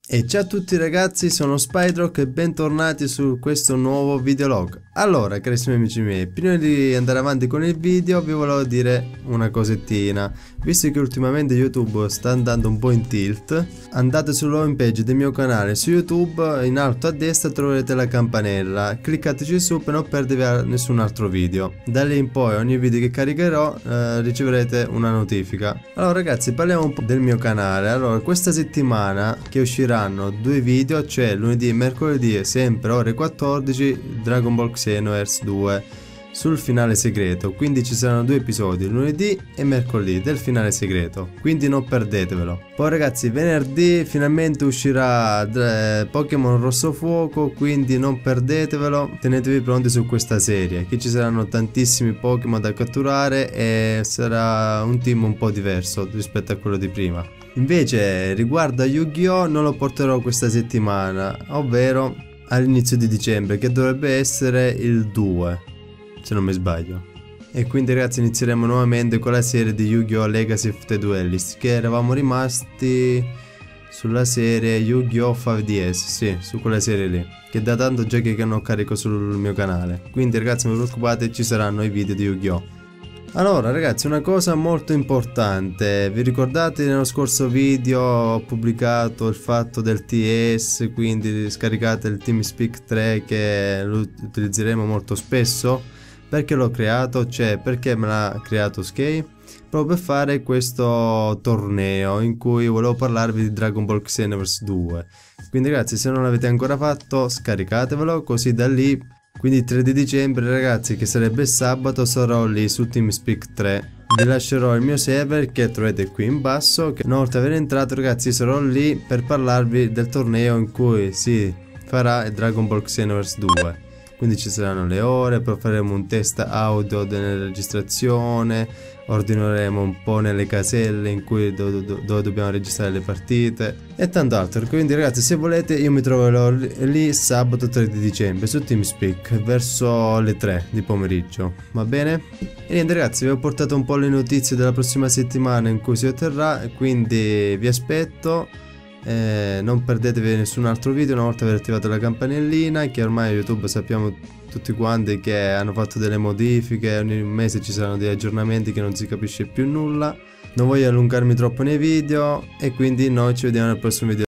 E ciao a tutti ragazzi, sono Spydrock e bentornati su questo nuovo videolog. Allora, carissimi amici miei, prima di andare avanti con il video vi volevo dire una cosettina. Visto che ultimamente YouTube sta andando un po' in tilt, andate sulla home page del mio canale su YouTube, in alto a destra troverete la campanella, cliccateci su per non perdervi nessun altro video. Da lì in poi ogni video che caricherò riceverete una notifica. Allora ragazzi, parliamo un po' del mio canale. Allora, questa settimana che usciranno due video, cioè lunedì e mercoledì, sempre ore 14, Dragon Ball Xenoverse 2 sul finale segreto. Quindi ci saranno due episodi, lunedì e mercoledì, del finale segreto, quindi non perdetevelo. Poi ragazzi, venerdì finalmente uscirà Pokémon Rosso Fuoco, quindi non perdetevelo, tenetevi pronti su questa serie, che ci saranno tantissimi Pokémon da catturare e sarà un team un po' diverso rispetto a quello di prima. Invece riguardo a Yu-Gi-Oh! Non lo porterò questa settimana, ovvero all'inizio di dicembre, che dovrebbe essere il 2, se non mi sbaglio. E quindi ragazzi inizieremo nuovamente con la serie di Yu-Gi-Oh! Legacy of the Duelist, che eravamo rimasti sulla serie Yu-Gi-Oh! 5DS, sì, su quella serie lì, che da tanto già che non carico sul mio canale. Quindi ragazzi non vi preoccupate, ci saranno i video di Yu-Gi-Oh! Allora ragazzi, una cosa molto importante, vi ricordate nello scorso video ho pubblicato il fatto del TS, quindi scaricate il TeamSpeak 3 che lo utilizzeremo molto spesso. Perché l'ho creato? Cioè, perché me l'ha creato Sky? Proprio per fare questo torneo in cui volevo parlarvi di Dragon Ball Xenoverse 2. Quindi ragazzi, se non l'avete ancora fatto, scaricatevelo, così da lì. Quindi il 3 di dicembre ragazzi, che sarebbe sabato, sarò lì su TeamSpeak 3. Vi lascerò il mio server che trovate qui in basso, che una volta aver entrato ragazzi sarò lì per parlarvi del torneo in cui si farà Dragon Ball Xenoverse 2. Quindi ci saranno le ore, poi faremo un test audio della registrazione, ordineremo un po' nelle caselle in cui dove dobbiamo registrare le partite e tanto altro. Quindi ragazzi, se volete io mi troverò lì sabato 3 di dicembre su TeamSpeak verso le 3 di pomeriggio, va bene? E niente ragazzi, vi ho portato un po' le notizie della prossima settimana in cui si otterrà, quindi vi aspetto. Non perdetevi nessun altro video una volta aver attivato la campanellina, che ormai YouTube sappiamo tutti quanti che hanno fatto delle modifiche, ogni mese ci saranno degli aggiornamenti che non si capisce più nulla. Non voglio allungarmi troppo nei video e quindi noi ci vediamo nel prossimo video.